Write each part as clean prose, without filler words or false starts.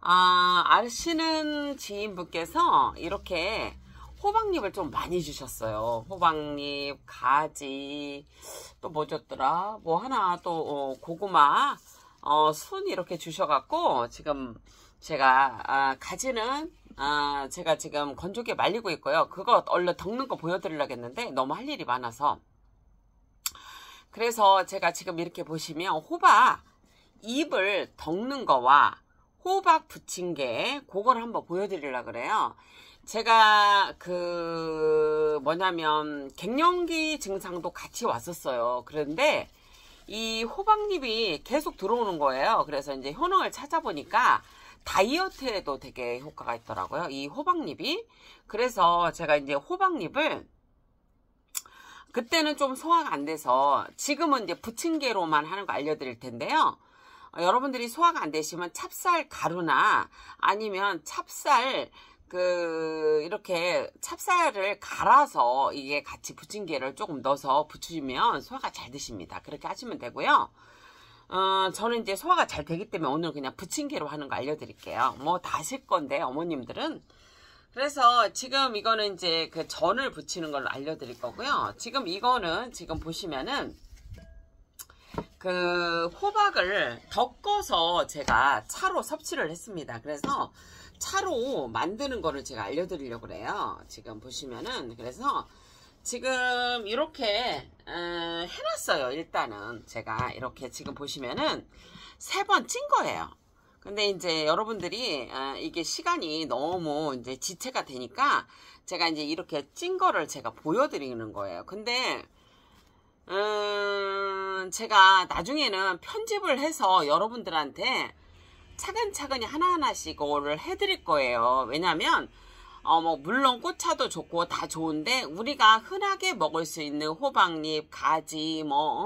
아시는 지인분께서 이렇게 호박잎을 좀 많이 주셨어요. 호박잎, 가지, 또 뭐 줬더라? 뭐 하나 또 고구마, 순 이렇게 주셔갖고 지금 제가 가지는 제가 지금 건조기에 말리고 있고요. 그거 얼른 덮는 거 보여드리려고 했는데 너무 할 일이 많아서, 그래서 제가 지금 이렇게 보시면 호박 잎을 덮는 거와 호박 부친 게 그걸 한번 보여드리려고 그래요. 제가 뭐냐면 갱년기 증상도 같이 왔었어요. 그런데 이 호박잎이 계속 들어오는 거예요. 그래서 이제 효능을 찾아보니까 다이어트에도 되게 효과가 있더라고요, 이 호박잎이. 그래서 제가 이제 호박잎을 그때는 좀 소화가 안 돼서, 지금은 이제 부침개로만 하는 거 알려드릴 텐데요. 여러분들이 소화가 안 되시면 찹쌀 가루나 아니면 찹쌀 이렇게 찹쌀을 갈아서 이게 같이 부침개를 조금 넣어서 부치면 소화가 잘 되십니다. 그렇게 하시면 되고요. 저는 이제 소화가 잘 되기 때문에 오늘 그냥 부침개로 하는 거 알려드릴게요. 뭐 다 하실 건데 어머님들은. 그래서 지금 이거는 이제 그 전을 부치는 걸로 알려드릴 거고요. 지금 이거는 지금 보시면은 호박을 덮어서 제가 차로 섭취를 했습니다. 그래서 차로 만드는 거를 제가 알려드리려고 그래요. 지금 보시면은, 그래서 지금 이렇게 해놨어요. 일단은 제가 이렇게 지금 보시면은 3번 찐 거예요. 근데 이제 여러분들이 이게 시간이 너무 이제 지체가 되니까 제가 이제 이렇게 찐 거를 제가 보여드리는 거예요. 근데 제가 나중에는 편집을 해서 여러분들한테 차근차근히 하나하나씩 이거를 해드릴 거예요. 왜냐면 뭐 물론 꽃차도 좋고 다 좋은데, 우리가 흔하게 먹을 수 있는 호박잎, 가지,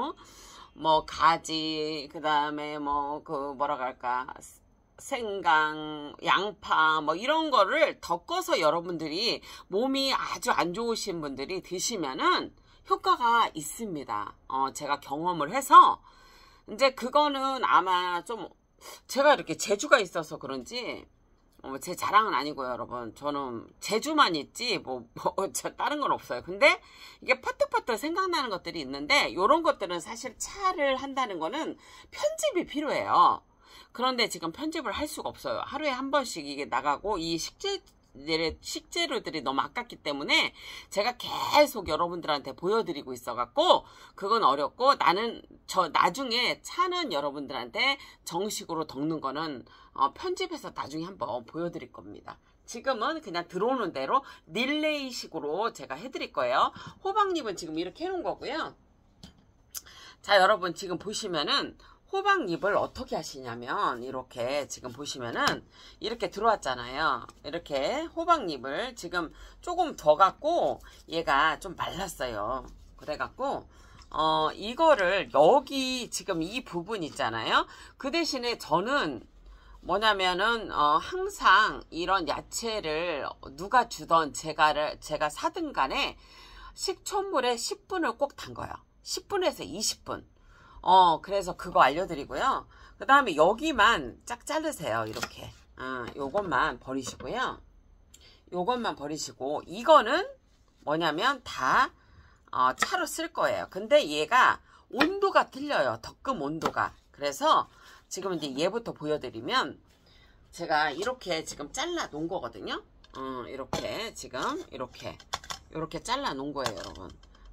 가지, 그 다음에 뭐라고 할까, 생강, 양파, 뭐 이런 거를 덮어서 여러분들이 몸이 아주 안 좋으신 분들이 드시면은 효과가 있습니다. 제가 경험을 해서, 이제 그거는 아마 좀 제가 이렇게 재주가 있어서 그런지, 제 자랑은 아니고요, 여러분. 저는 재주만 있지 다른 건 없어요. 근데 이게 퍼뜩퍼뜩 생각나는 것들이 있는데, 이런 것들은 사실 차를 한다는 거는 편집이 필요해요. 그런데 지금 편집을 할 수가 없어요. 하루에 한 번씩 이게 나가고, 이 식재료들이 너무 아깝기 때문에 제가 계속 여러분들한테 보여드리고 있어갖고, 그건 어렵고, 나중에 차는 여러분들한테 정식으로 덮는 거는 편집해서 나중에 한번 보여드릴 겁니다. 지금은 그냥 들어오는 대로 릴레이식으로 제가 해드릴 거예요. 호박잎은 지금 이렇게 해놓은 거고요. 자, 여러분 지금 보시면은 호박잎을 어떻게 하시냐면, 이렇게 지금 보시면은 이렇게 들어왔잖아요. 이렇게 호박잎을 지금 조금 더 갖고, 얘가 좀 말랐어요. 그래갖고 이거를 여기 지금 이 부분 있잖아요. 그 대신에 저는 뭐냐면은 항상 이런 야채를 누가 주던 제가 사든 간에 식초물에 10분을 꼭 담가요. 10분에서 20분. 그래서 그거 알려드리고요. 그 다음에 여기만 쫙 자르세요. 이렇게. 요것만 버리시고요. 요것만 버리시고, 이거는 뭐냐면 다 차로 쓸 거예요. 근데 얘가 온도가 틀려요. 덮금 온도가. 그래서 지금 이제 얘부터 보여드리면, 제가 이렇게 지금 잘라 놓은 거거든요. 이렇게 지금 이렇게 잘라 놓은 거예요, 여러분.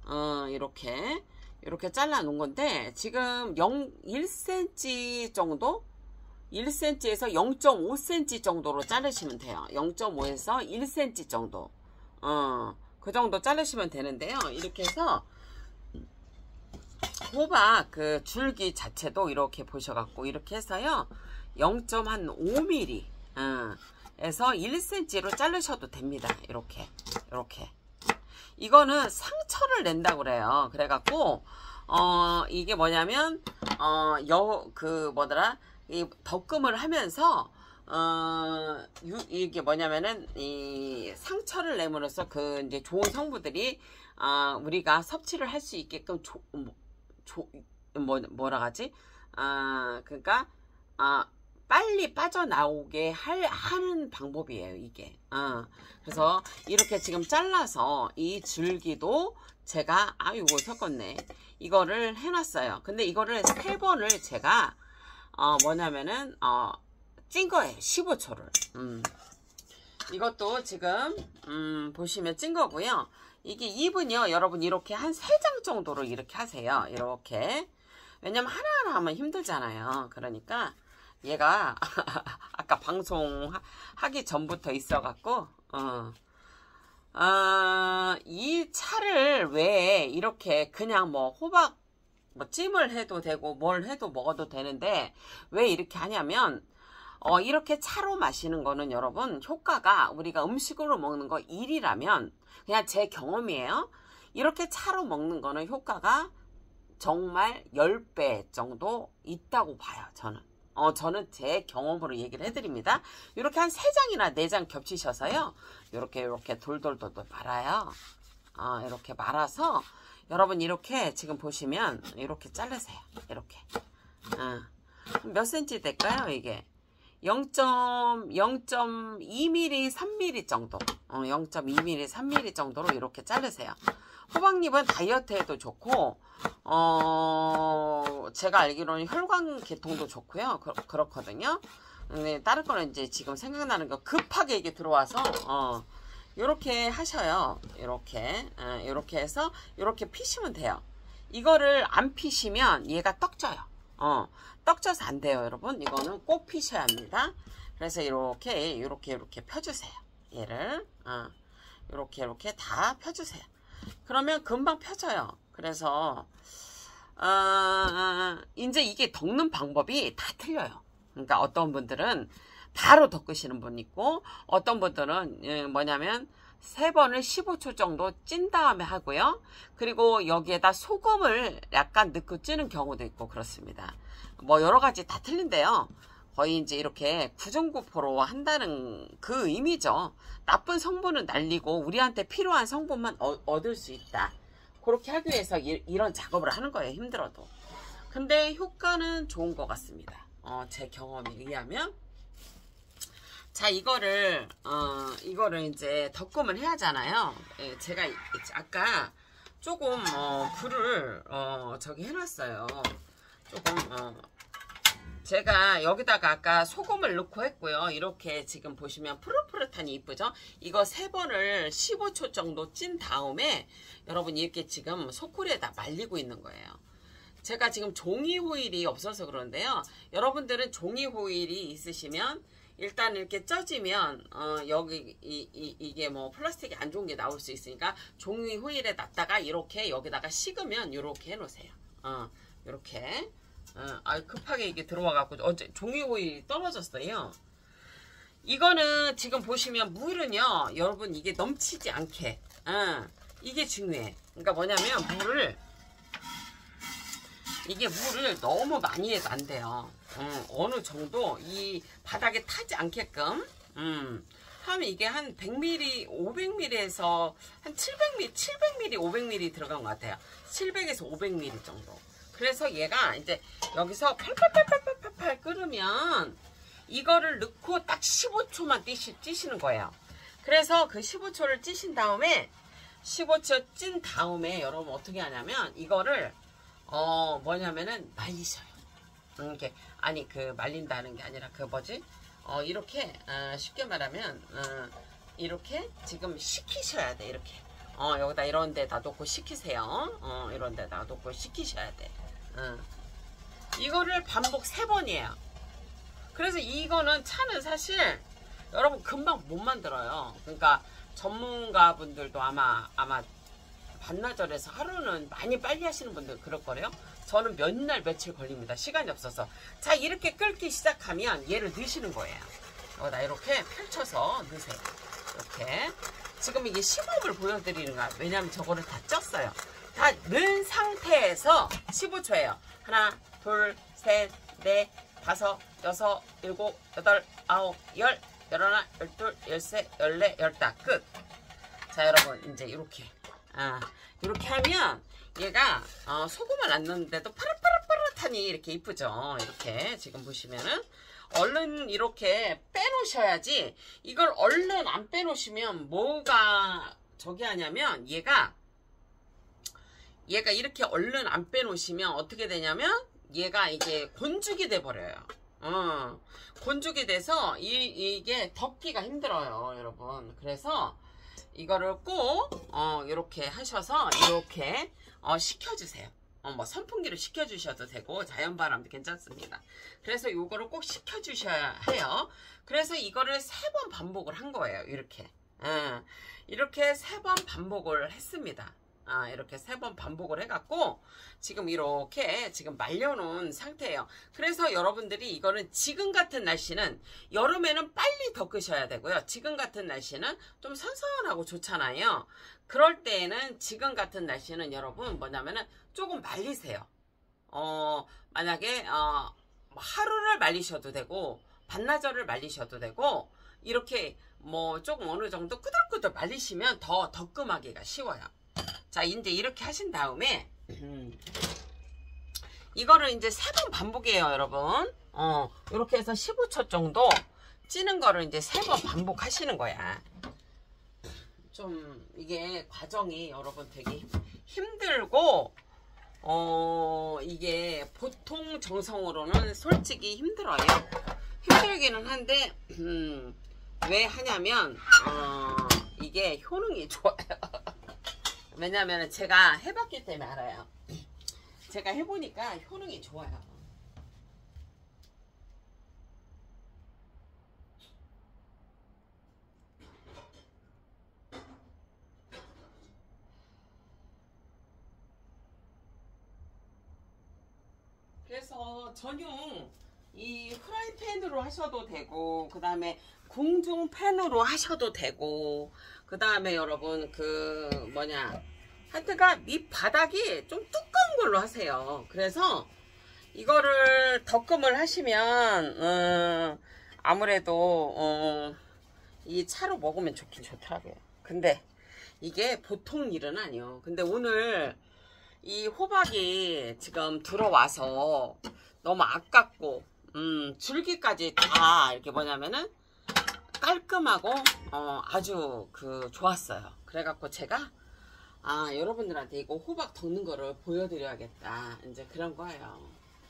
이렇게 잘라 놓은 건데, 지금 1cm 정도? 1cm에서 0.5cm 정도로 자르시면 돼요. 0.5에서 1cm 정도. 그 정도 자르시면 되는데요. 이렇게 해서 호박 줄기 자체도 이렇게 보셔갖고, 이렇게 해서요, 0.5mm 에서 1cm로 자르셔도 됩니다. 이렇게. 이거는 상처를 낸다고 그래요. 그래갖고 이게 뭐냐면 이 덮금을 하면서 이게 뭐냐면은 이 상처를 내므로써 이제 좋은 성분들이 우리가 섭취를 할 수 있게끔 뭐라 하지? 그러니까 빨리 빠져나오게 하는 방법이에요, 이게. 그래서 이렇게 지금 잘라서 이 줄기도 제가, 아이고, 섞었네. 이거를 해놨어요. 근데 이거를 3번을 제가, 뭐냐면은, 찐 거예요. 15초를. 이것도 지금, 보시면 찐 거고요. 이게 잎은요, 여러분, 이렇게 한 3장 정도로 이렇게 하세요. 이렇게. 왜냐면 하나하나 하면 힘들잖아요. 그러니까, 얘가, 아까 방송하기 전부터 있어갖고, 이 차를 왜 이렇게 그냥 뭐 호박, 뭐 찜을 해도 되고, 뭘 해도 먹어도 되는데, 왜 이렇게 하냐면, 이렇게 차로 마시는 거는 여러분, 효과가 우리가 음식으로 먹는 거 1이라면, 그냥 제 경험이에요. 이렇게 차로 먹는 거는 효과가 정말 10배 정도 있다고 봐요, 저는. 저는 제 경험으로 얘기를 해드립니다. 이렇게 한 3장이나 4장 겹치셔서요. 이렇게 돌돌돌돌 말아요. 이렇게 말아서 여러분 이렇게 지금 보시면 이렇게 자르세요. 이렇게. 몇 cm 될까요, 이게? 0.2mm, 3mm 정도. 0.2mm, 3mm 정도로 이렇게 자르세요. 호박잎은 다이어트에도 좋고, 제가 알기로는 혈관 개통도 좋고요. 그렇거든요. 근데 다른 거는 이제 지금 생각나는 거 급하게 이게 들어와서, 요렇게 하셔요. 요렇게 해서, 요렇게 피시면 돼요. 이거를 안 피시면 얘가 떡져요. 떡져서 안 돼요, 여러분. 이거는 꼭 피셔야 합니다. 그래서 이렇게 펴주세요. 얘를, 이렇게 다 펴주세요. 그러면 금방 펴져요. 그래서, 이제 이게 덮는 방법이 다 틀려요. 그러니까 어떤 분들은 바로 덮으시는 분 있고, 어떤 분들은 뭐냐면, 3번을 15초 정도 찐 다음에 하고요. 그리고 여기에다 소금을 약간 넣고 찌는 경우도 있고 그렇습니다. 뭐 여러 가지 다 틀린데요. 거의 이제 이렇게 구전구포로 한다는 그 의미죠. 나쁜 성분은 날리고 우리한테 필요한 성분만 얻을 수 있다. 그렇게 하기 위해서 이런 작업을 하는 거예요. 힘들어도. 근데 효과는 좋은 것 같습니다. 제 경험에 의하면. 자, 이거를 이제 덮음을 해야 하잖아요. 제가 아까 조금 불을 저기 해놨어요. 조금 제가 여기다가 아까 소금을 넣고 했고요. 이렇게 지금 보시면 푸릇푸릇하니 이쁘죠? 이거 3번을 15초 정도 찐 다음에 여러분 이렇게 지금 소쿠리에다 말리고 있는 거예요. 제가 지금 종이 호일이 없어서 그런데요. 여러분들은 종이 호일이 있으시면 일단 이렇게 쪄지면 여기 이게 뭐 플라스틱이 안 좋은 게 나올 수 있으니까 종이 호일에 놨다가 이렇게 여기다가 식으면 이렇게 해놓으세요. 이렇게 급하게 이게 들어와갖고 어제 종이 호일이 떨어졌어요. 이거는 지금 보시면 물은요, 여러분 이게 넘치지 않게 이게 중요해. 그러니까 뭐냐면 물을 너무 많이 해도 안 돼요. 어느 정도 이 바닥에 타지 않게끔 하면 이게 한 100ml, 500ml에서 한 700ml, 500ml 들어간 것 같아요. 700에서 500ml 정도. 그래서 얘가 이제 여기서 팔팔팔팔팔팔 끓으면 이거를 넣고 딱 15초만 찌시는 거예요. 그래서 그 15초를 찌신 다음에 15초 찐 다음에 여러분 어떻게 하냐면 이거를 뭐냐면은 말리셔요. 이렇게 아니 그 말린다는 게 아니라 그 뭐지? 이렇게 쉽게 말하면 이렇게 지금 식히셔야 돼. 이렇게 여기다 이런 데다 놓고 식히세요. 이런 데다 놓고 식히셔야 돼. 이거를 반복 3번이에요. 그래서 이거는 차는 사실 여러분 금방 못 만들어요. 그러니까 전문가분들도 아마 반나절에서 하루는 많이 빨리 하시는 분들 그럴 거래요. 저는 몇 날 며칠 걸립니다. 시간이 없어서. 자, 이렇게 끓기 시작하면 얘를 넣으시는 거예요. 여기다 이렇게 펼쳐서 넣으세요. 이렇게. 지금 이게 시범을 보여드리는 거야. 왜냐면 저거를 다 쪘어요. 다 넣은 상태에서 15초예요. 하나, 둘, 셋, 넷, 다섯, 여섯, 일곱, 여덟, 아홉, 열, 열하나, 열둘, 열셋, 열넷, 열다. 끝. 자, 여러분 이제 이렇게 이렇게 하면 얘가 소금을 안 넣는데도 파릇파릇파릇하니 이렇게 이쁘죠. 이렇게 지금 보시면은 얼른 이렇게 빼놓으셔야지. 이걸 얼른 안 빼놓으시면 뭐가 저기 하냐면 얘가 이렇게 얼른 안 빼놓으시면 어떻게 되냐면 얘가 이게 곤죽이 돼 버려요. 곤죽이 돼서 이게 덮기가 힘들어요, 여러분. 그래서 이거를 꼭 이렇게 하셔서 이렇게 식혀주세요. 뭐 선풍기로 식혀주셔도 되고 자연바람도 괜찮습니다. 그래서 이거를 꼭 식혀주셔야 해요. 그래서 이거를 3번 반복을 한 거예요. 이렇게 이렇게 3번 반복을 했습니다. 이렇게 3번 반복을 해갖고 지금 이렇게 지금 말려놓은 상태예요. 그래서 여러분들이 이거는 지금 같은 날씨는 여름에는 빨리 덮으셔야 되고요. 지금 같은 날씨는 좀 선선하고 좋잖아요. 그럴 때에는 지금 같은 날씨는 여러분 뭐냐면은 조금 말리세요. 만약에 하루를 말리셔도 되고 반나절을 말리셔도 되고 이렇게 뭐 조금 어느 정도 꾸덕꾸덕 말리시면 더 덕금하기가 쉬워요. 자, 이제 이렇게 하신 다음에 이거를 이제 3번 반복이에요, 여러분. 이렇게 해서 15초 정도 찌는 거를 이제 3번 반복하시는 거야. 좀 이게 과정이 여러분 되게 힘들고 이게 보통 정성으로는 솔직히 힘들어요. 힘들기는 한데 왜 하냐면 이게 효능이 좋아요. 왜냐면 제가 해봤기 때문에 알아요. 제가 해보니까 효능이 좋아요. 그래서 전용 이 프라이팬으로 하셔도 되고 그 다음에 궁중팬으로 하셔도 되고 그 다음에 여러분 하여튼간 밑바닥이 좀 두꺼운 걸로 하세요. 그래서 이거를 덕금을 하시면 아무래도 이 차로 먹으면 좋긴 좋더라고요. 근데 이게 보통 일은 아니에요. 근데 오늘 이 호박이 지금 들어와서 너무 아깝고 줄기까지 다 이렇게 뭐냐면은 깔끔하고 아주 좋았어요. 그래갖고 제가 여러분들한테 이거 호박 덮는 거를 보여드려야겠다. 이제 그런 거예요.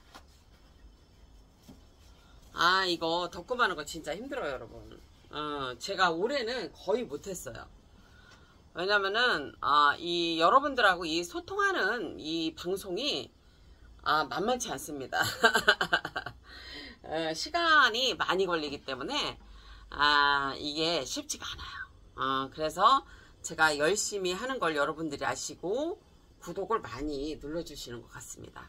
이거 덕금하는 거 진짜 힘들어요, 여러분. 제가 올해는 거의 못했어요. 왜냐면은 이 여러분들하고 이 소통하는 이 방송이 만만치 않습니다. 시간이 많이 걸리기 때문에 이게 쉽지가 않아요. 그래서 제가 열심히 하는 걸 여러분들이 아시고 구독을 많이 눌러주시는 것 같습니다.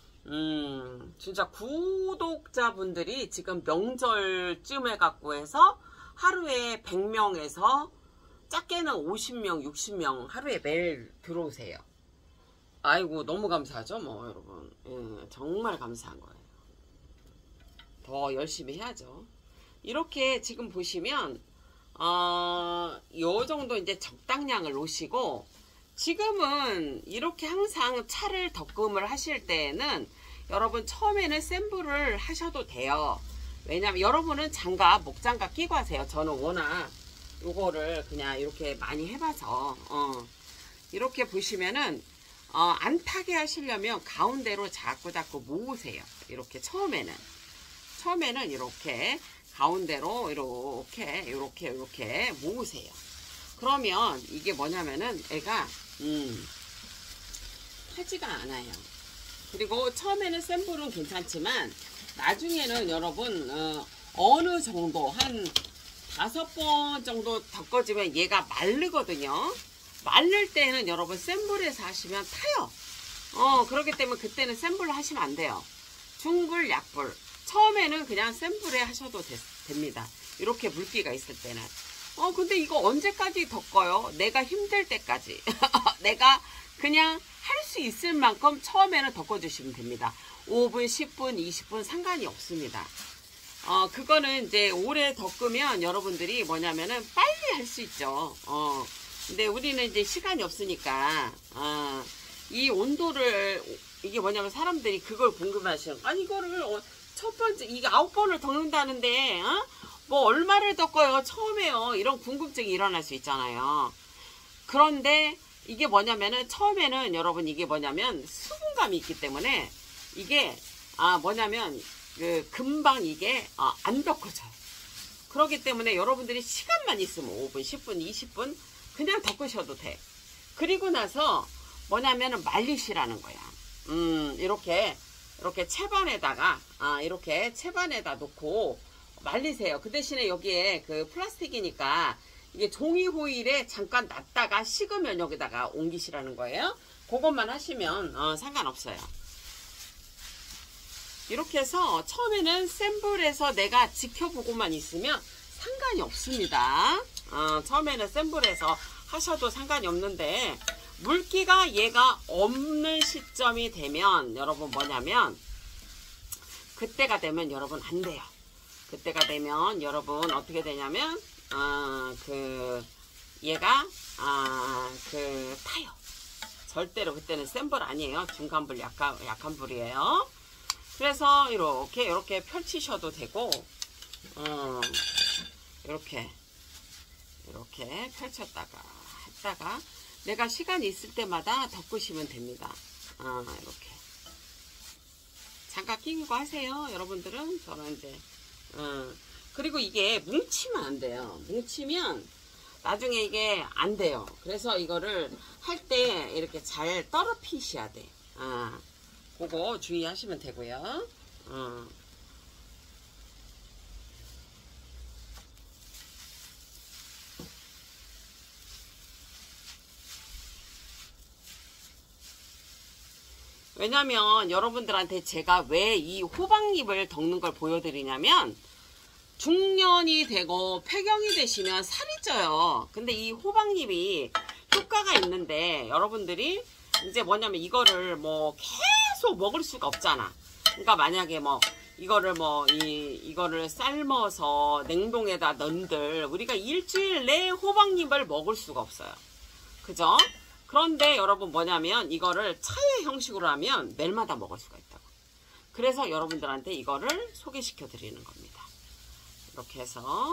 진짜 구독자분들이 지금 명절쯤에 갖고 해서 하루에 100명에서 작게는 50명, 60명 하루에 매일 들어오세요. 아이고 너무 감사하죠, 뭐 여러분. 정말 감사한 거예요. 더 열심히 해야죠. 이렇게 지금 보시면 요 정도 이제 적당량을 놓으시고 지금은 이렇게 항상 차를 덕금을 하실 때에는 여러분 처음에는 센 불을 하셔도 돼요. 왜냐면 여러분은 장갑, 목장갑 끼고 하세요. 저는 워낙 요거를 그냥 이렇게 많이 해봐서 이렇게 보시면은 안 타게 하시려면 가운데로 자꾸 모으세요. 이렇게 처음에는 이렇게 가운데로 이렇게 모으세요. 그러면 이게 뭐냐면은 애가 타지가 않아요. 그리고 처음에는 센 불은 괜찮지만 나중에는 여러분 어느 정도 한 5번 정도 덮어지면 얘가 마르거든요. 마를 때는 여러분 센 불에서 하시면 타요. 그렇기 때문에 그때는 센 불로 하시면 안 돼요. 중불, 약불. 처음에는 그냥 센 불에 하셔도 됩니다. 이렇게 물기가 있을 때는. 근데 이거 언제까지 덮어요? 내가 힘들 때까지. 내가 그냥 할 수 있을 만큼 처음에는 덮어주시면 됩니다. 5분, 10분, 20분 상관이 없습니다. 그거는 이제 오래 덮으면 여러분들이 뭐냐면은 빨리 할 수 있죠. 근데 우리는 이제 시간이 없으니까, 이 온도를, 이게 뭐냐면 사람들이 그걸 궁금해하시는, 이거를 첫 번째 이게 9번을 덮는다는데 뭐 얼마를 덮어요 처음에요. 이런 궁금증이 일어날 수 있잖아요. 그런데 이게 뭐냐면은 처음에는 여러분 이게 뭐냐면 수분감이 있기 때문에 이게 뭐냐면 금방 이게 안 덮어져요. 그렇기 때문에 여러분들이 시간만 있으면 5분, 10분, 20분 그냥 덮으셔도 돼. 그리고 나서 뭐냐면은 말리시라는 거야. 이렇게 채반에다가 이렇게 채반에다 놓고 말리세요. 그 대신에 여기에 그 플라스틱이니까 이게 종이 호일에 잠깐 놨다가 식으면 여기다가 옮기시라는 거예요. 그것만 하시면 상관없어요. 이렇게 해서 처음에는 센 불에서 내가 지켜보고만 있으면 상관이 없습니다. 처음에는 센 불에서 하셔도 상관이 없는데 물기가 얘가 없는 시점이 되면 여러분 뭐냐면 그때가 되면 여러분 안 돼요. 그때가 되면 여러분 어떻게 되냐면 얘가 타요. 절대로 그때는 센 불 아니에요. 중간불 약한 불이에요. 그래서 이렇게 펼치셔도 되고 이렇게 펼쳤다가 했다가 내가 시간이 있을 때마다 덮으시면 됩니다. 이렇게 잠깐 끼고 하세요. 여러분들은 저는 이제 그리고 이게 뭉치면 안 돼요. 뭉치면 나중에 이게 안 돼요. 그래서 이거를 할 때 이렇게 잘 떨어피셔야 돼. 그거 주의하시면 되고요. 왜냐면 여러분들한테 제가 왜 이 호박잎을 덮는 걸 보여드리냐면 중년이 되고 폐경이 되시면 살이 쪄요. 근데 이 호박잎이 효과가 있는데 여러분들이 이제 뭐냐면 이거를 뭐 계속 먹을 수가 없잖아. 그러니까 만약에 뭐 이거를 이거를 삶아서 냉동에다 넣은들 우리가 일주일 내에 호박잎을 먹을 수가 없어요. 그죠? 그런데 여러분 뭐냐면 이거를 차의 형식으로 하면 매일마다 먹을 수가 있다고. 그래서 여러분들한테 이거를 소개시켜 드리는 겁니다. 이렇게 해서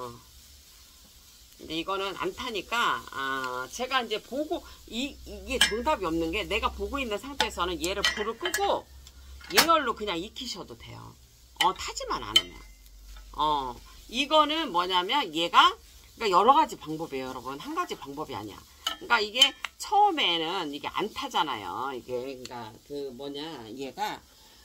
근데 이거는 안 타니까 제가 이제 보고 이게 정답이 없는 게 내가 보고 있는 상태에서는 얘를 불을 끄고 예열로 그냥 익히셔도 돼요. 타지만 않으면. 이거는 뭐냐면 얘가 그러니까 여러 가지 방법이에요, 여러분. 한 가지 방법이 아니야. 그러니까 이게 처음에는 이게 안 타잖아요. 이게 그러니까 얘가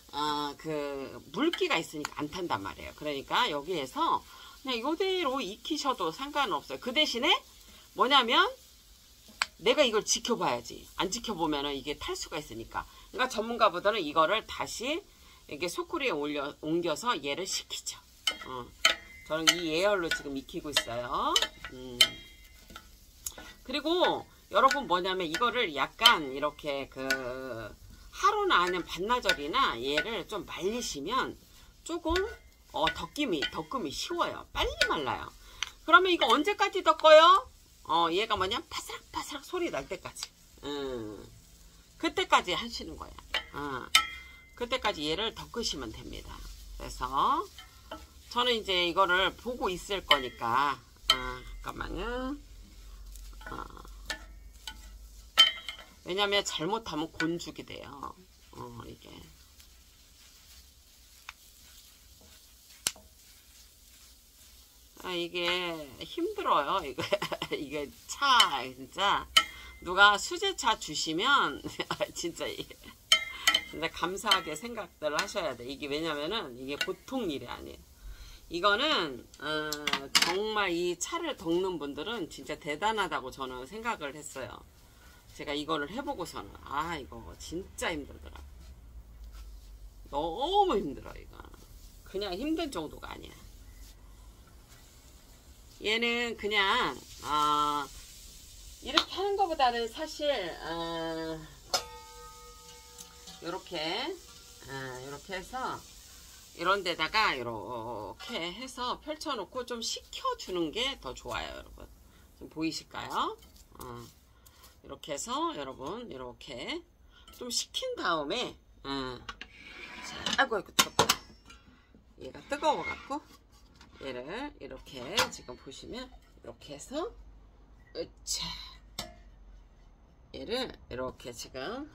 물기가 있으니까 안 탄단 말이에요. 그러니까 여기에서 그냥 이대로 익히셔도 상관없어요. 그 대신에 뭐냐면 내가 이걸 지켜봐야지. 안 지켜보면은 이게 탈 수가 있으니까. 그러니까 전문가보다는 이거를 다시 이렇게 소쿠리에 옮겨서 얘를 식히죠. 저는 이 예열로 지금 익히고 있어요. 그리고 여러분 뭐냐면 이거를 약간 이렇게 하루나 아니면 반나절이나 얘를 좀 말리시면 조금 덮음이 쉬워요. 빨리 말라요. 그러면 이거 언제까지 덮어요? 얘가 뭐냐 파스락파스락 소리 날 때까지. 그때까지 하시는 거야. 그때까지 얘를 덮으시면 됩니다. 그래서 저는 이제 이거를 보고 있을 거니까 잠깐만요. 왜냐면 잘못하면 곤죽이 돼요. 이게 이게 힘들어요. 이게 진짜 누가 수제차 주시면 진짜 감사하게 생각들 하셔야 돼. 이게 왜냐면은 이게 보통 일이 아니에요. 이거는 정말 이 차를 덮는 분들은 진짜 대단하다고 저는 생각을 했어요. 제가 이거를 해보고서는 이거 진짜 힘들더라고. 너무 힘들어. 이거 그냥 힘든 정도가 아니야. 얘는 그냥 이렇게 하는 것보다는 사실 이렇게 해서 이런 데다가 이렇게 해서 펼쳐놓고 좀 식혀주는 게 더 좋아요. 여러분 좀 보이실까요? 이렇게 해서 여러분 이렇게 좀 식힌 다음에 아이고 뜨겁다. 얘가 뜨거워갖고 얘를 이렇게 지금 보시면 이렇게 해서 으차 얘를 이렇게 지금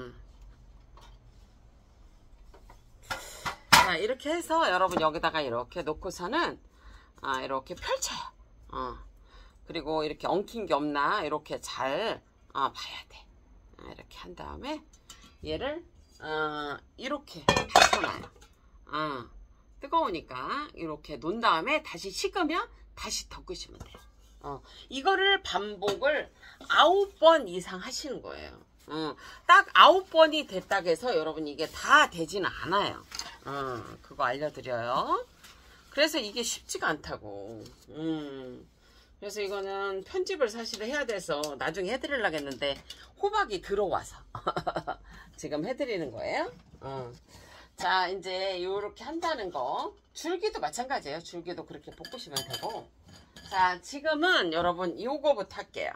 자 이렇게 해서 여러분 여기다가 이렇게 놓고서는 이렇게 펼쳐요. 그리고 이렇게 엉킨 게 없나 이렇게 잘 봐야 돼. 이렇게 한 다음에 얘를 이렇게 닫혀놔요. 뜨거우니까 이렇게 놓은 다음에 다시 식으면 다시 덮으시면 돼요. 이거를 반복을 9번 이상 하시는 거예요. 딱 9번이 됐다고 해서 여러분 이게 다 되지는 않아요. 그거 알려드려요. 그래서 이게 쉽지가 않다고. 그래서 이거는 편집을 사실 해야 돼서 나중에 해드리려고 했는데 호박이 들어와서 지금 해드리는 거예요. 자 이제 이렇게 한다는 거 줄기도 마찬가지예요. 줄기도 그렇게 볶으시면 되고. 자 지금은 여러분 요거부터 할게요.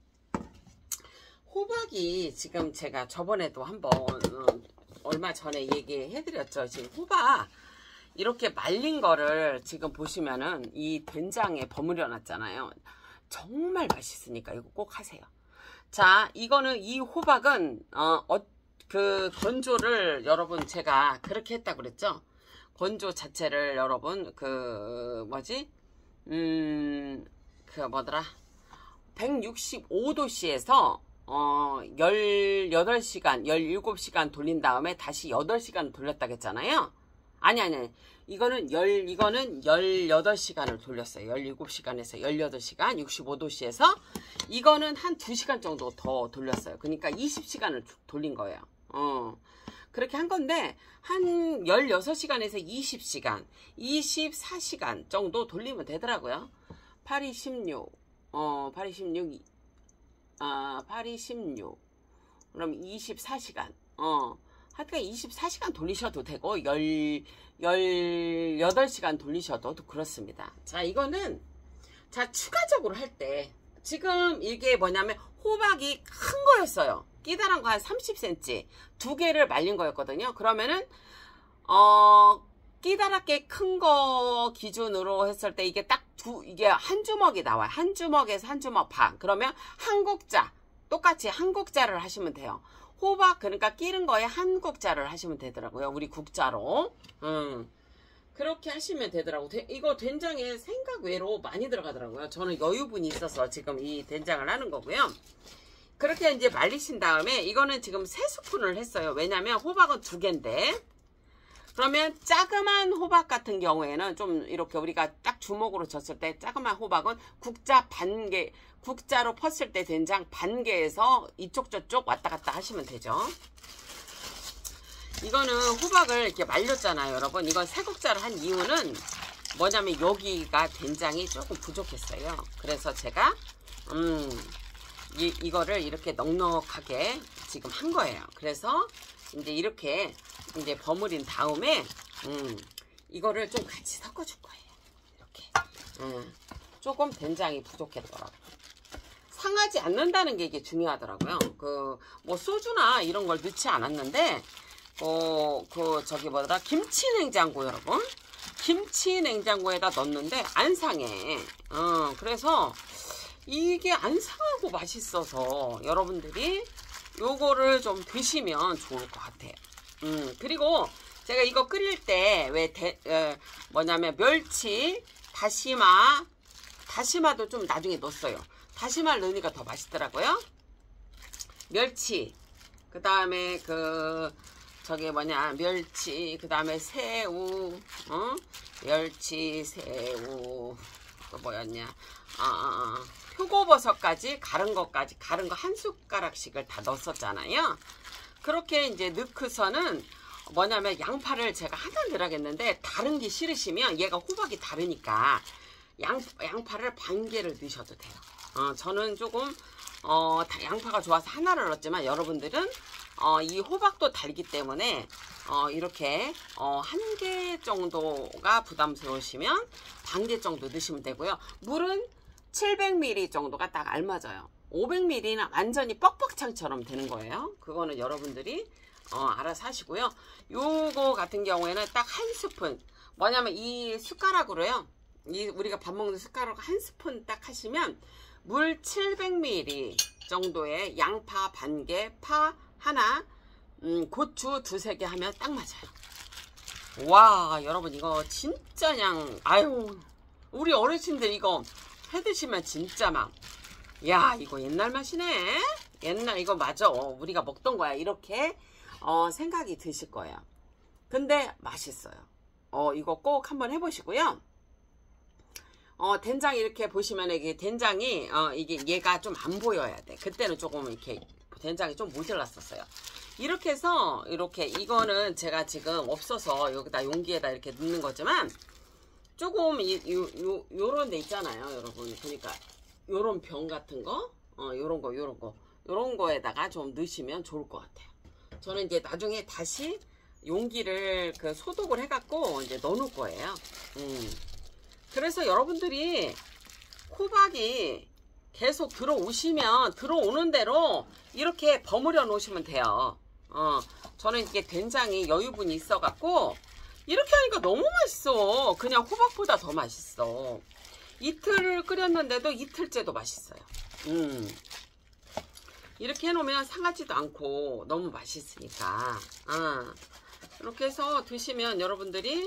호박이 지금 제가 저번에도 한번 얼마 전에 얘기해드렸죠. 지금 호박 이렇게 말린 거를 지금 보시면은 이 된장에 버무려 놨잖아요. 정말 맛있으니까 이거 꼭 하세요. 자 이거는 이 호박은 그 건조를 여러분 제가 그렇게 했다고 그랬죠. 건조 자체를 여러분 그 뭐지 그 뭐더라 165도씨에서 18시간 17시간 돌린 다음에 다시 8시간 돌렸다고 했잖아요. 아니 이거는 18시간을 돌렸어요. 17시간에서 18시간 65도씨에서 이거는 한 2시간 정도 더 돌렸어요. 그러니까 20시간을 돌린 거예요. 그렇게 한 건데 한 16시간에서 20시간 24시간 정도 돌리면 되더라고요. 8, 26 그럼 24시간 하여튼 24시간 돌리셔도 되고 18시간 돌리셔도 그렇습니다. 자 이거는 자 추가적으로 할 때 지금 이게 뭐냐면 호박이 큰 거였어요. 끼다란 거 한 30cm 2개를 말린 거였거든요. 그러면은 끼다랗게 큰 거 기준으로 했을 때 이게 딱 이게 한 주먹이 나와요. 한 주먹에서 한 주먹 반. 그러면 한 국자 똑같이 한 국자를 하시면 돼요. 호박 그러니까 끼는 거에 한 국자를 하시면 되더라고요. 우리 국자로. 그렇게 하시면 되더라고. 이거 된장에 생각 외로 많이 들어가더라고요. 저는 여유분이 있어서 지금 이 된장을 하는 거고요. 그렇게 이제 말리신 다음에 이거는 지금 3스푼을 했어요. 왜냐면 호박은 2개인데 그러면 자그만 호박 같은 경우에는 좀 이렇게 우리가 딱 주먹으로 졌을 때 자그만 호박은 국자 반개 국자로 펐을 때 된장 반개에서 이쪽 저쪽 왔다 갔다 하시면 되죠. 이거는 호박을 이렇게 말렸잖아요. 여러분 이건 3국자를 한 이유는 뭐냐면 여기가 된장이 조금 부족했어요. 그래서 제가 이거를 이렇게 넉넉하게 지금 한 거예요. 그래서 이제 이렇게 이제 버무린 다음에 이거를 좀 같이 섞어줄 거예요. 이렇게 조금 된장이 부족했더라고요. 상하지 않는다는 게 이게 중요하더라고요. 그 뭐 소주나 이런 걸 넣지 않았는데 저기 뭐더라 김치 냉장고 여러분 김치 냉장고에다 넣었는데 안 상해. 그래서 이게 안 상하고 맛있어서 여러분들이 요거를 좀 드시면 좋을 것 같아요. 그리고 제가 이거 끓일 때 왜 뭐냐면 멸치, 다시마도 좀 나중에 넣었어요. 다시마를 넣으니까 더 맛있더라고요. 멸치, 그 다음에 저기 뭐냐 멸치, 그 다음에 새우, 멸치, 새우, 또 뭐였냐 표고버섯까지 가른 거 한 숟가락씩을 다 넣었었잖아요. 그렇게 이제 넣고서는 뭐냐면 양파를 제가 하나 넣으라겠는데 다른 게 싫으시면 얘가 호박이 다르니까 양파를 반 개를 넣으셔도 돼요. 저는 조금 양파가 좋아서 하나를 넣었지만 여러분들은 이 호박도 달기 때문에 이렇게 한 개 정도가 부담스러우시면 반 개 정도 넣으시면 되고요. 물은 700ml 정도가 딱 알맞아요. 500ml는 완전히 뻑뻑창처럼 되는 거예요. 그거는 여러분들이 알아서 하시고요. 요거 같은 경우에는 딱 한 스푼 뭐냐면 이 숟가락으로요. 이 우리가 밥 먹는 숟가락 한 스푼 딱 하시면 물 700ml 정도의 양파 반 개, 파 하나, 고추 두세 개 하면 딱 맞아요. 와, 여러분 이거 진짜 그냥 아유, 우리 어르신들 이거 해 드시면 진짜 막 야, 이거 옛날 맛이네. 옛날 이거 맞아. 우리가 먹던 거야. 이렇게 생각이 드실 거예요. 근데 맛있어요. 이거 꼭 한번 해보시고요. 된장 이렇게 보시면 이게 된장이 이게 얘가 좀 안 보여야 돼. 그때는 조금 이렇게 된장이 좀 모자랐었어요. 이렇게 해서 이렇게 이거는 제가 지금 없어서 여기다 용기에다 이렇게 넣는 거지만 조금 요런 데 있잖아요, 여러분. 그러니까 요런 병 같은 거, 요런 거에다가 좀 넣으시면 좋을 것 같아요. 저는 이제 나중에 다시 용기를 그 소독을 해갖고 이제 넣어놓을 거예요. 그래서 여러분들이 호박이 계속 들어오시면 들어오는 대로 이렇게 버무려 놓으시면 돼요. 저는 이게 된장이 여유분이 있어갖고 이렇게 하니까 너무 맛있어. 그냥 호박보다 더 맛있어. 이틀을 끓였는데도 이틀째도 맛있어요. 이렇게 해놓으면 상하지도 않고 너무 맛있으니까. 이렇게 해서 드시면 여러분들이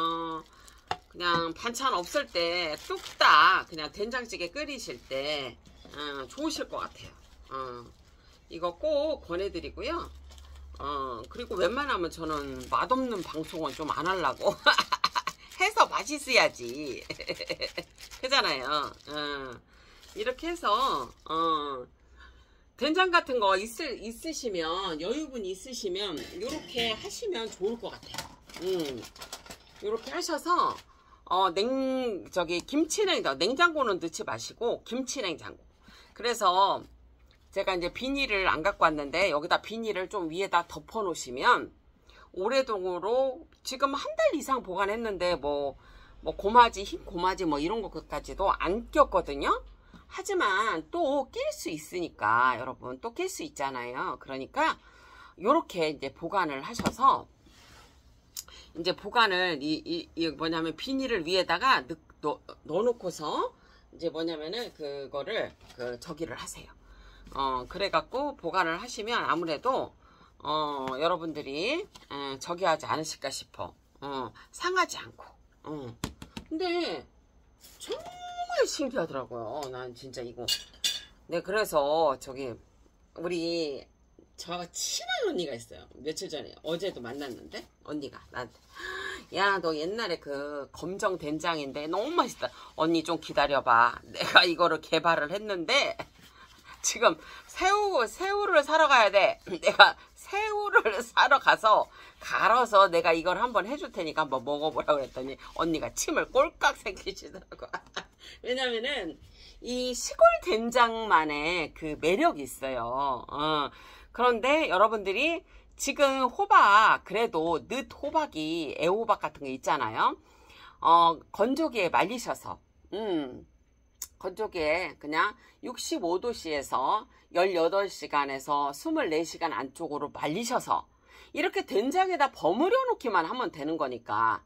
그냥 반찬 없을 때 뚝딱 그냥 된장찌개 끓이실 때 좋으실 것 같아요. 이거 꼭 권해드리고요. 그리고 웬만하면 저는 맛없는 방송은 좀 안 하려고 해서 맛있어야지. 그잖아요. 이렇게 해서 된장 같은 거 있으시면 여유분 있으시면 이렇게 하시면 좋을 것 같아요. 이렇게 하셔서 냉장고는 넣지 마시고 김치냉장고. 그래서 제가 이제 비닐을 안 갖고 왔는데 여기다 비닐을 좀 위에다 덮어 놓으시면 오래동으로 지금 한 달 이상 보관했는데 뭐 고마지, 흰 고마지 뭐 이런 것까지도 안 꼈거든요. 하지만 또 낄 수 있으니까 여러분 또 낄 수 있잖아요. 그러니까 요렇게 이제 보관을 하셔서 이제 보관을 뭐냐면 비닐을 위에다가 넣어놓고서 이제 뭐냐면은 그거를 저기를 하세요. 그래갖고 보관을 하시면 아무래도 여러분들이 저기 하지 않으실까 싶어. 상하지 않고. 근데 정말 신기하더라고요. 난 진짜 이거. 네, 그래서 저기 우리 저하고 친한 언니가 있어요. 며칠 전에 어제도 만났는데 언니가 나한테 야, 너 옛날에 그 검정 된장인데 너무 맛있다. 언니 좀 기다려봐. 내가 이거를 개발을 했는데 지금 새우를 사러 가야 돼. 내가 새우를 사러 가서 갈아서 내가 이걸 한번 해줄 테니까 한번 먹어보라고 그랬더니 언니가 침을 꼴깍 삼키시더라고. 왜냐면은 이 시골 된장만의 그 매력이 있어요. 그런데 여러분들이 지금 호박, 그래도 늦 호박이 애호박 같은 거 있잖아요. 건조기에 말리셔서 건조기에 그냥 65도씨에서 18시간에서 24시간 안쪽으로 말리셔서 이렇게 된장에다 버무려 놓기만 하면 되는 거니까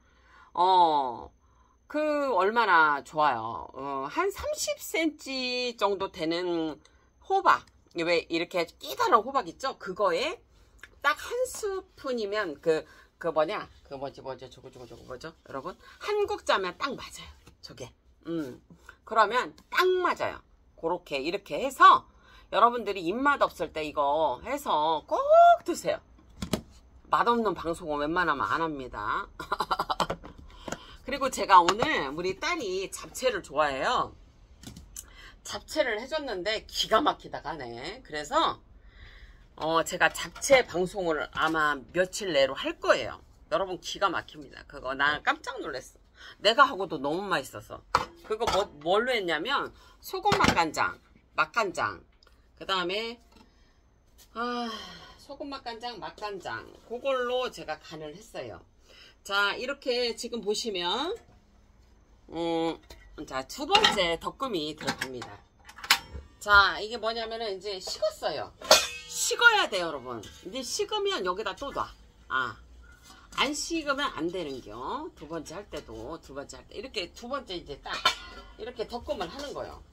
얼마나 좋아요. 한 30cm 정도 되는 호박, 왜 이렇게 끼다란 호박 있죠? 그거에 딱 한 스푼이면 저거 뭐죠? 여러분, 한국자면 딱 맞아요. 저게. 그러면 딱 맞아요. 그렇게 이렇게 해서 여러분들이 입맛 없을 때 이거 해서 꼭 드세요. 맛없는 방송은 웬만하면 안 합니다. 그리고 제가 오늘 우리 딸이 잡채를 좋아해요. 잡채를 해줬는데 기가 막히다가 하네. 그래서 제가 잡채 방송을 아마 며칠 내로 할 거예요. 여러분 기가 막힙니다. 그거 나 깜짝 놀랐어. 내가 하고도 너무 맛있어서. 그거 뭘로 했냐면 소금 맛간장, 그 다음에 소금 맛간장 그걸로 제가 간을 했어요. 자, 이렇게 지금 보시면 자, 두 번째 덕금이 들어갑니다. 자, 이게 뭐냐면은 이제 식었어요. 식어야 돼요, 여러분. 이제 식으면 여기다 또 놔. 안 식으면 안 되는겨. 두 번째 할 때도, 두 번째 할 때. 이렇게 두 번째 이제 딱, 이렇게 덕금을 하는 거예요.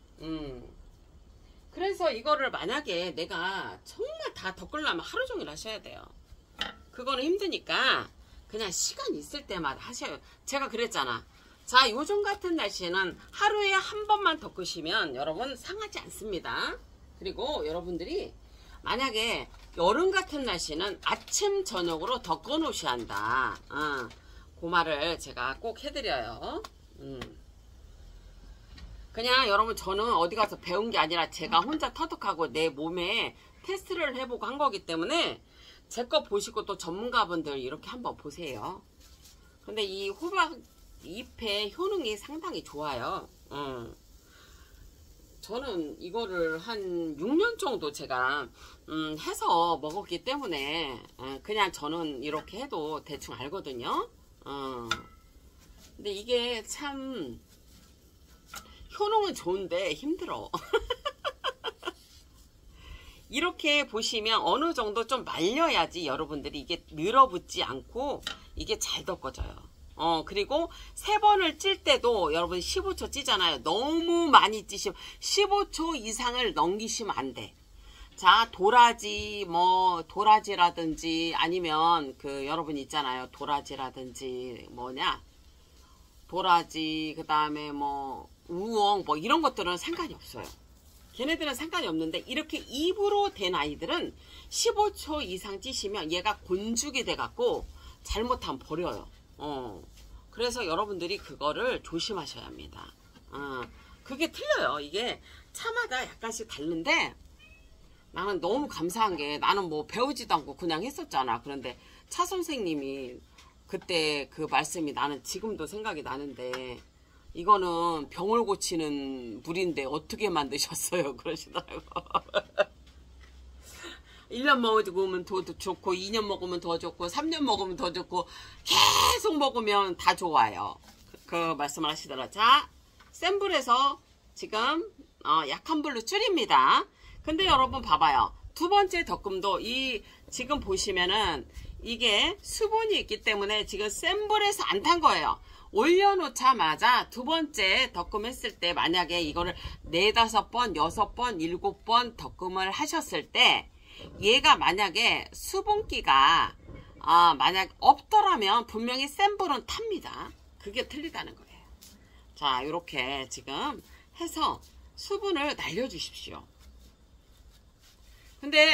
그래서 이거를 만약에 내가 정말 다 덕으려면 하루 종일 하셔야 돼요. 그거는 힘드니까 그냥 시간 있을 때마다 하셔요. 제가 그랬잖아. 자, 요즘 같은 날씨는 하루에 한 번만 덕으시면 여러분 상하지 않습니다. 그리고 여러분들이 만약에 여름 같은 날씨는 아침 저녁으로 덕어 놓으셔야 한다. 그 말을 제가 꼭 해드려요. 그냥 여러분 저는 어디 가서 배운 게 아니라 제가 혼자 터득하고 내 몸에 테스트를 해보고 한 거기 때문에 제 거 보시고 또 전문가분들 이렇게 한번 보세요. 근데 이 호박 잎의 효능이 상당히 좋아요. 저는 이거를 한 6년 정도 제가 해서 먹었기 때문에 그냥 저는 이렇게 해도 대충 알거든요. 근데 이게 참 효능은 좋은데 힘들어. 이렇게 보시면 어느 정도 좀 말려야지 여러분들이 이게 늘어붙지 않고 이게 잘 덮어져요. 그리고 3번을 찔 때도 여러분 15초 찌잖아요. 너무 많이 찌시면 15초 이상을 넘기시면 안 돼. 자, 도라지, 도라지라든지 아니면 여러분 있잖아요. 도라지라든지 도라지, 그 다음에 우엉, 이런 것들은 상관이 없어요. 걔네들은 상관이 없는데 이렇게 입으로 된 아이들은 15초 이상 찌시면 얘가 곤죽이 돼갖고 잘못하면 버려요. 그래서 여러분들이 그거를 조심하셔야 합니다. 그게 틀려요. 이게 차마다 약간씩 다른데 나는 너무 감사한 게 나는 배우지도 않고 그냥 했었잖아. 그런데 차 선생님이 그때 그 말씀이 나는 지금도 생각이 나는데 이거는 병을 고치는 물인데 어떻게 만드셨어요? 그러시더라고. 1년 먹으면 더 좋고 2년 먹으면 더 좋고 3년 먹으면 더 좋고 계속 먹으면 다 좋아요. 그 말씀을 하시더라. 자, 센 불에서 지금 약한 불로 줄입니다. 근데 여러분 봐봐요. 두 번째 덕금도 지금 보시면은 이게 수분이 있기 때문에 지금 센 불에서 안 탄 거예요. 올려놓자마자 두 번째 덕금 했을 때 만약에 이거를 4, 5번, 6번, 7번 덕금을 하셨을 때 얘가 만약에 수분기가 만약 없더라면 분명히 센 불은 탑니다. 그게 틀리다는 거예요. 자, 이렇게 지금 해서 수분을 날려주십시오. 근데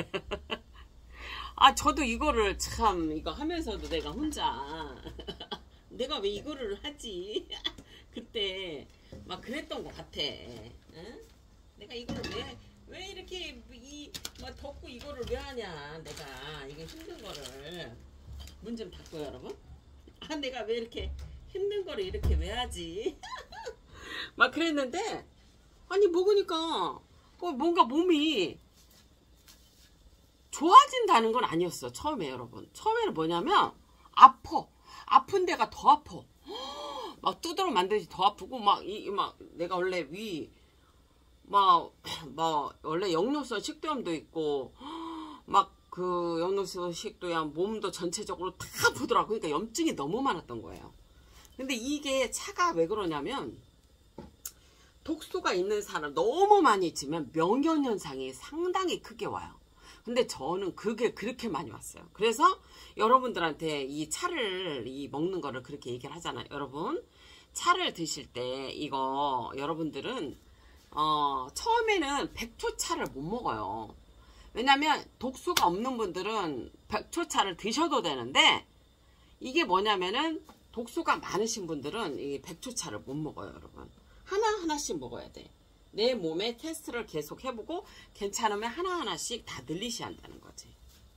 저도 이거를 참 이거 하면서도 내가 혼자 내가 왜 이거를 하지? 그때 막 그랬던 것 같아. 응? 내가 이거를 왜 이렇게 덮고 이거를 왜 하냐? 내가 이게 힘든 거를 문 좀 닫고요, 여러분. 내가 왜 이렇게 힘든 거를 이렇게 왜 하지? 막 그랬는데 먹으니까 뭔가 몸이 좋아진다는 건 아니었어. 처음에 여러분. 처음에는 뭐냐면 아픈 데가 더 아파. 막 두드러 만들지 더 아프고 내가 원래 원래 역류성 식도염도 있고 그 역류성 식도염 몸도 전체적으로 다 아프더라고. 그러니까 염증이 너무 많았던 거예요. 근데 이게 차가 왜 그러냐면 독소가 있는 사람 너무 많이 있으면 명현 현상이 상당히 크게 와요. 근데 저는 그게 그렇게 많이 왔어요. 그래서 여러분들한테 이 차를 먹는 거를 그렇게 얘기를 하잖아요. 여러분 차를 드실 때 이거 여러분들은 처음에는 백초차를 못 먹어요. 왜냐면 독소가 없는 분들은 백초차를 드셔도 되는데 이게 뭐냐면은 독소가 많으신 분들은 이 백초차를 못 먹어요. 여러분 하나하나씩 먹어야 돼. 내 몸에 테스트를 계속 해보고 괜찮으면 하나하나씩 다 늘리셔야 한다는 거지.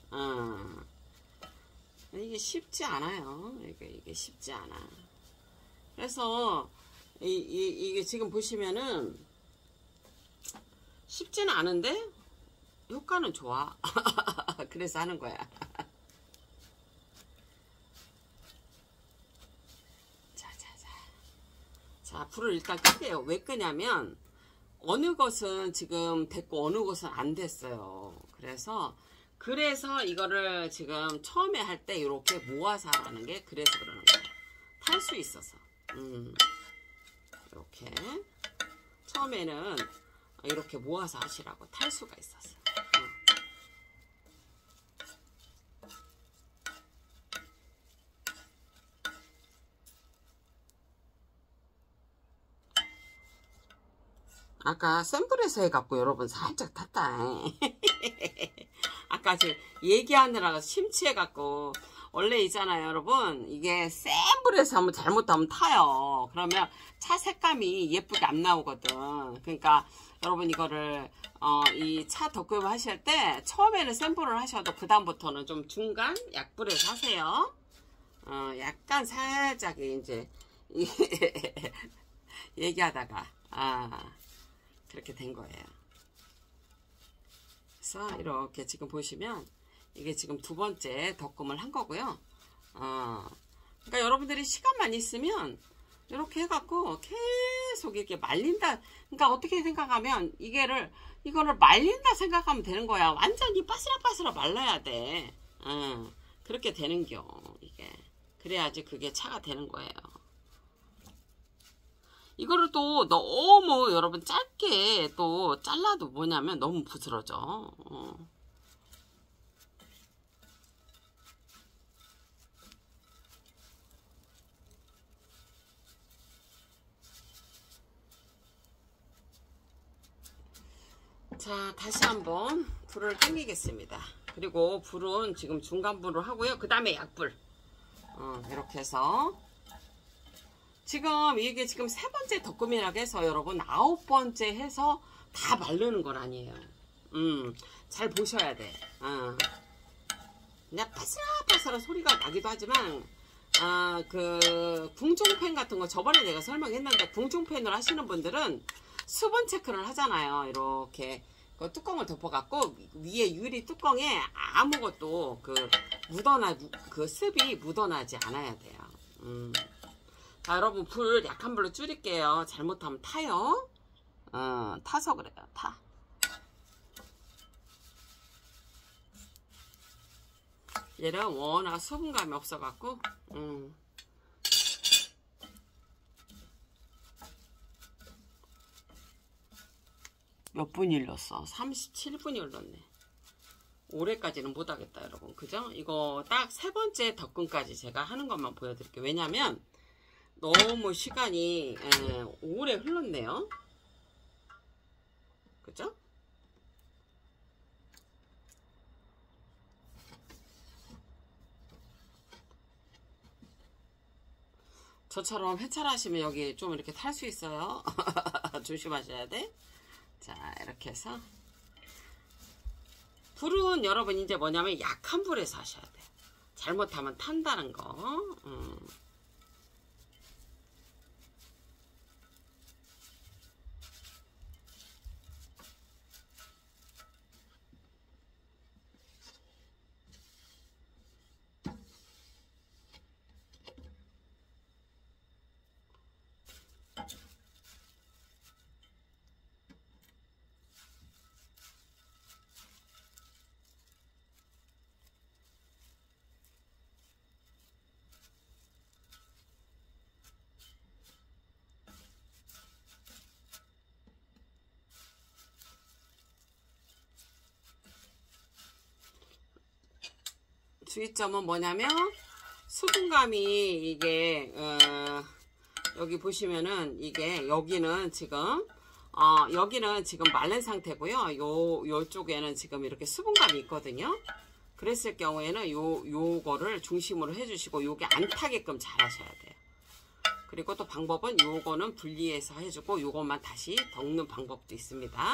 이게 쉽지 않아요. 이게 쉽지 않아. 그래서 이게 지금 보시면은 쉽지는 않은데 효과는 좋아. 그래서 하는 거야. 자, 불을 일단 끄게요. 왜 끄냐면 어느 것은 지금 됐고 어느 것은 안 됐어요. 그래서 그래서 이거를 지금 처음에 할 때 이렇게 모아서 하라는 게 그래서 그러는 거예요. 탈 수 있어서. 이렇게 처음에는 이렇게 모아서 하시라고 탈 수가 있었어. 아까 샘플에서 해갖고 여러분 살짝 탔다. 아까 지금 얘기하느라고 심취해갖고 원래 있잖아요 여러분, 이게 샘플에서 하면 잘못하면 타요. 그러면 차 색감이 예쁘게 안 나오거든. 그러니까 여러분 이거를 이 차 덧구입 하실 때 처음에는 샘플을 하셔도 그 다음부터는 좀 중간 약불에서 하세요. 약간 살짝 이제 얘기하다가 그렇게 된 거예요. 그래서 이렇게 지금 보시면 이게 지금 두 번째 덧금을 한 거고요. 그러니까 여러분들이 시간만 있으면 이렇게 해갖고 계속 이렇게 말린다. 그러니까 어떻게 생각하면 이거를 말린다 생각하면 되는 거야. 완전히 바스락바스락 말라야 돼. 그렇게 되는겨 이게. 그래야지 그게 차가 되는 거예요. 이거를 또 너무 여러분 짧게 또 잘라도 뭐냐면 너무 부스러져. 자, 다시 한번 불을 땡기겠습니다. 그리고 불은 지금 중간불을 하고요. 그 다음에 약불. 이렇게 해서 지금 이게 지금 세 번째 덧금이라고 해서 여러분 9번째 해서 다 마르는 건 아니에요. 잘 보셔야 돼. 그냥 바스락바스락 소리가 나기도 하지만 그 궁중팬 같은 거 저번에 내가 설명했는데 궁중팬을 하시는 분들은 수분 체크를 하잖아요. 이렇게 그 뚜껑을 덮어갖고 위에 유리 뚜껑에 아무것도 그 습이 묻어나지 않아야 돼요. 자, 여러분 불 약한 불로 줄일게요. 잘못하면 타요. 타서 그래요. 타. 얘는 워낙 수분감이 없어갖고 몇 분이 흘렀어? 37분이 흘렀네. 올해까지는 못하겠다 여러분. 그죠? 이거 딱 세 번째 덧금까지 제가 하는 것만 보여드릴게요. 왜냐면 너무 시간이 오래 흘렀네요. 그죠? 저처럼 회찰하시면 여기 좀 이렇게 탈 수 있어요. 조심하셔야 돼. 자, 이렇게 해서 불은 여러분 이제 뭐냐면 약한 불에서 하셔야 돼요. 잘못하면 탄다는 거. 주의점은 뭐냐면 수분감이 이게 여기 보시면은 이게 여기는 지금 마른 상태고요. 요쪽에는 지금 이렇게 수분감이 있거든요. 그랬을 경우에는 요거를 중심으로 해주시고 요게 안 타게끔 잘 하셔야 돼요. 그리고 또 방법은 요거는 분리해서 해주고 요것만 다시 덮는 방법도 있습니다.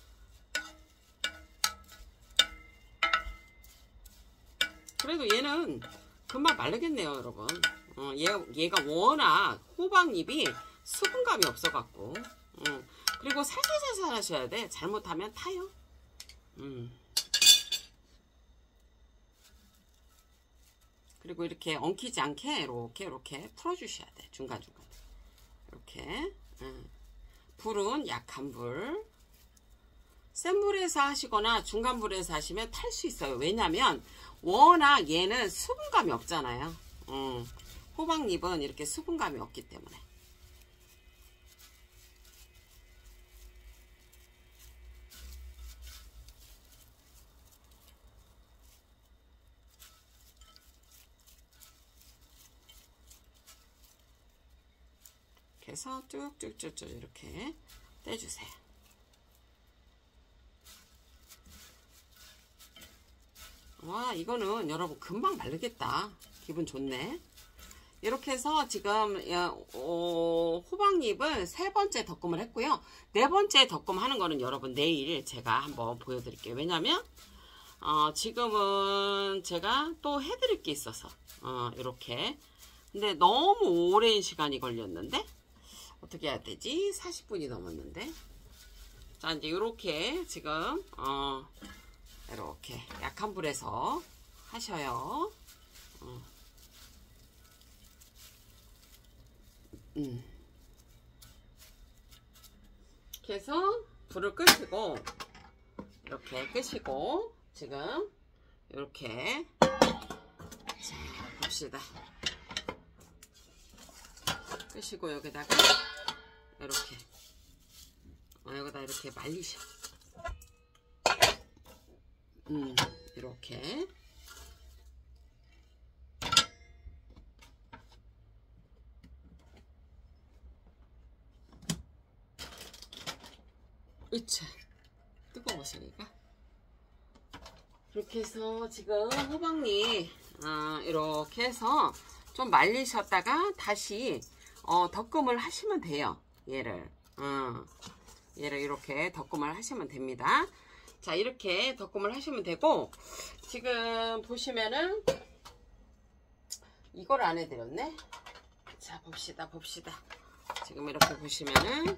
그래도 얘는 금방 마르겠네요 여러분. 얘가 워낙 호박잎이 수분감이 없어갖고 그리고 살살살살 하셔야 돼. 잘못하면 타요. 그리고 이렇게 엉키지 않게 이렇게 풀어주셔야 돼. 중간중간 이렇게. 불은 약한 불. 센 불에서 하시거나 중간 불에서 하시면 탈 수 있어요. 왜냐면 워낙 얘는 수분감이 없잖아요. 호박잎은 이렇게 수분감이 없기 때문에. 그래서 쭉쭉쭉쭉 이렇게 떼주세요. 와, 이거는 여러분 금방 마르겠다. 기분 좋네. 이렇게 해서 지금 호박잎은 3번째 덕금을 했고요. 4번째 덕금 하는 거는 여러분 내일 제가 한번 보여드릴게요. 왜냐면 지금은 제가 또 해드릴 게 있어서 이렇게. 근데 너무 오랜 시간이 걸렸는데 어떻게 해야 되지? 40분이 넘었는데. 자, 이제 이렇게 지금 이렇게 약한 불에서 하셔요. 그래서 불을 끄시고 이렇게 끄시고 지금 이렇게 자 봅시다. 끄시고 여기다가 이렇게 여기다 이렇게 말리셔. 이렇게 으차 뜨거워서 얘가 이렇게 해서 지금 호박잎 이렇게 해서 좀 말리셨다가 다시 덕금을 하시면 돼요. 얘를 이렇게 덕금을 하시면 됩니다. 자, 이렇게 덕금을 하시면 되고, 지금 보시면은 이걸 안 해드렸네. 자, 봅시다. 지금 이렇게 보시면은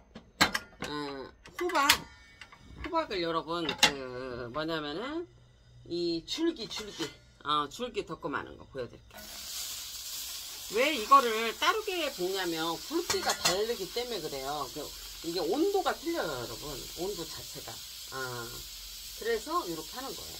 호박을 여러분 뭐냐면은 이 줄기 덕금하는 거 보여드릴게요. 왜 이거를 따르게 볶냐면 굵기가 다르기 때문에 그래요. 이게 온도가 틀려요, 여러분. 온도 자체가. 그래서 이렇게 하는 거예요.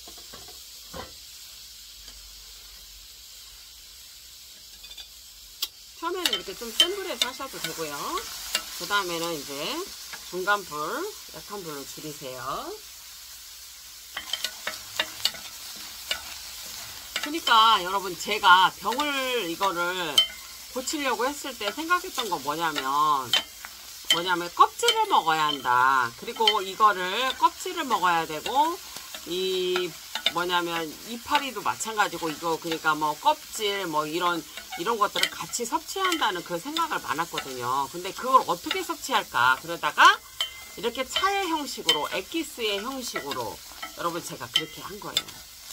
처음에는 이렇게 좀 센 불에서 하셔도 되고요. 그 다음에는 이제 중간 불, 약한 불로 줄이세요. 그러니까 여러분 제가 병을 이거를 고치려고 했을 때 생각했던 거 뭐냐면 껍질을 먹어야 한다. 그리고 이거를 껍질을 먹어야 되고 이 이파리도 마찬가지고 이거 그러니까 뭐 껍질 뭐 이런 것들을 같이 섭취한다는 그 생각을 많았거든요. 근데 그걸 어떻게 섭취할까? 그러다가 이렇게 차의 형식으로 엑기스의 형식으로 여러분 제가 그렇게 한 거예요.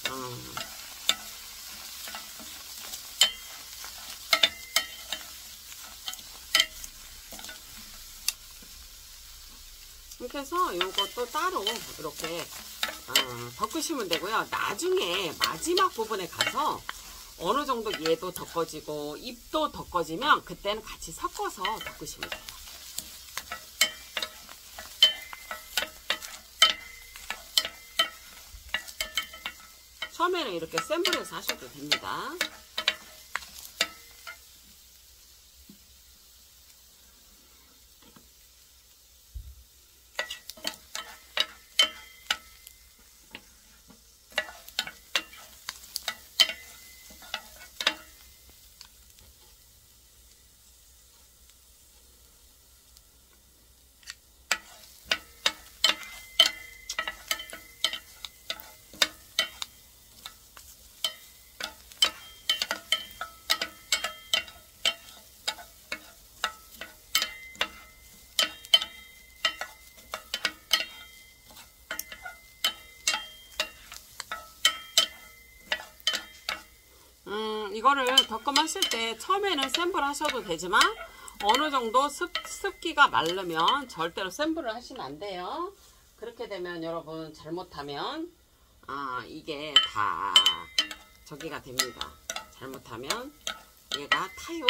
이렇게 해서 이것도 따로 이렇게 덮으시면 되고요. 나중에 마지막 부분에 가서 어느 정도 얘도 덮어지고 잎도 덮어지면 그때는 같이 섞어서 덮으시면 돼요. 처음에는 이렇게 센 불에서 하셔도 됩니다. 이거를 덕금하실 때 처음에는 센 불 하셔도 되지만 어느 정도 습기가 마르면 절대로 센 불을 하시면 안 돼요. 그렇게 되면 여러분 잘못하면 이게 다 저기가 됩니다. 잘못하면 얘가 타요.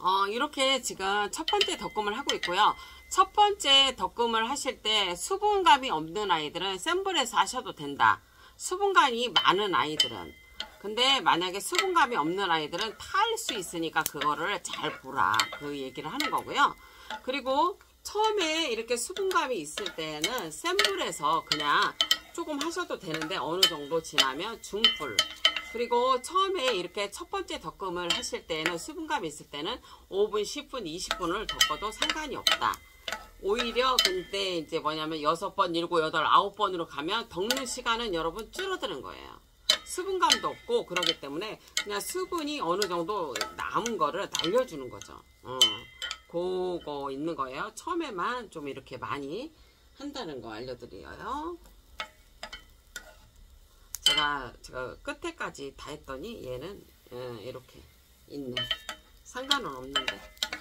이렇게 지금 첫 번째 덕금을 하고 있고요. 첫 번째 덕금을 하실 때 수분감이 없는 아이들은 센 불에서 하셔도 된다. 수분감이 많은 아이들은. 근데 만약에 수분감이 없는 아이들은 탈 수 있으니까 그거를 잘 보라. 그 얘기를 하는 거고요. 그리고 처음에 이렇게 수분감이 있을 때는 센 불에서 그냥 조금 하셔도 되는데 어느 정도 지나면 중불. 그리고 처음에 이렇게 첫 번째 덕금을 하실 때는 수분감이 있을 때는 5분, 10분, 20분을 덕어도 상관이 없다. 오히려 근데 이제 뭐냐면 6번, 7, 8, 9번으로 가면 덕는 시간은 여러분 줄어드는 거예요. 수분감도 없고 그러기 때문에 그냥 수분이 어느 정도 남은 거를 날려주는 거죠. 그거 있는 거예요. 처음에만 좀 이렇게 많이 한다는 거 알려드려요. 제가 끝에까지 다 했더니 얘는 이렇게 있네. 상관은 없는데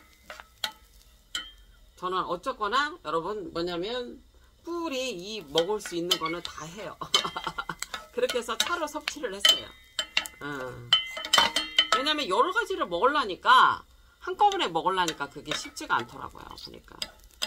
저는 어쨌거나 여러분 뭐냐면 뿔이 이 먹을 수 있는 거는 다 해요. 그렇게 해서 차로 섭취를 했어요. 왜냐면 여러 가지를 먹으려니까 한꺼번에 먹으려니까 그게 쉽지가 않더라고요. 보니까.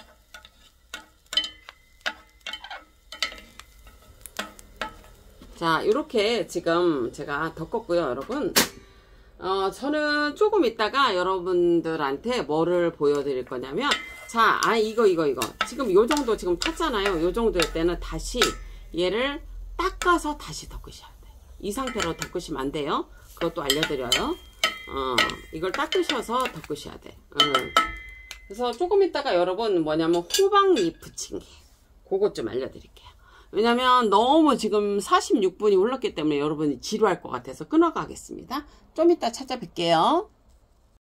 자, 이렇게 지금 제가 덮었고요, 여러분. 저는 조금 있다가 여러분들한테 뭐를 보여드릴 거냐면, 자, 이거. 지금 요 정도 지금 탔잖아요. 요 정도일 때는 다시 얘를 닦아서 다시 덮으셔야 돼요. 이 상태로 덮으시면 안 돼요. 그것도 알려드려요. 이걸 닦으셔서 덮으셔야 돼. 그래서 조금 있다가 여러분 뭐냐면 호박잎 부침개. 그것 좀 알려드릴게요. 왜냐면 너무 지금 46분이 흘렀기 때문에 여러분이 지루할 것 같아서 끊어가겠습니다. 좀 이따 찾아뵐게요.